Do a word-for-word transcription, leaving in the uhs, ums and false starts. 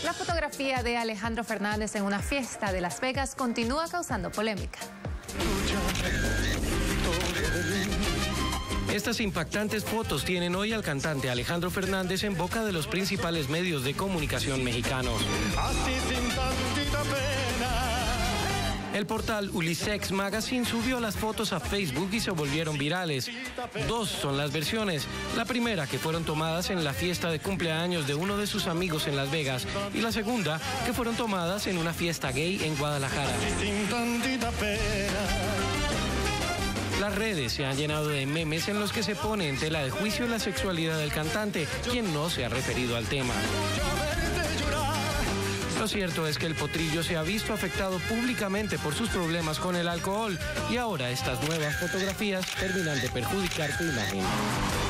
La fotografía de Alejandro Fernández en una fiesta de Las Vegas continúa causando polémica. Estas impactantes fotos tienen hoy al cantante Alejandro Fernández en boca de los principales medios de comunicación mexicanos. El portal Ulisex Magazine subió las fotos a Facebook y se volvieron virales. Dos son las versiones. La primera, que fueron tomadas en la fiesta de cumpleaños de uno de sus amigos en Las Vegas, y la segunda, que fueron tomadas en una fiesta gay en Guadalajara. Las redes se han llenado de memes en los que se pone en tela de juicio la sexualidad del cantante, quien no se ha referido al tema. Lo cierto es que el potrillo se ha visto afectado públicamente por sus problemas con el alcohol y ahora estas nuevas fotografías terminan de perjudicar su imagen.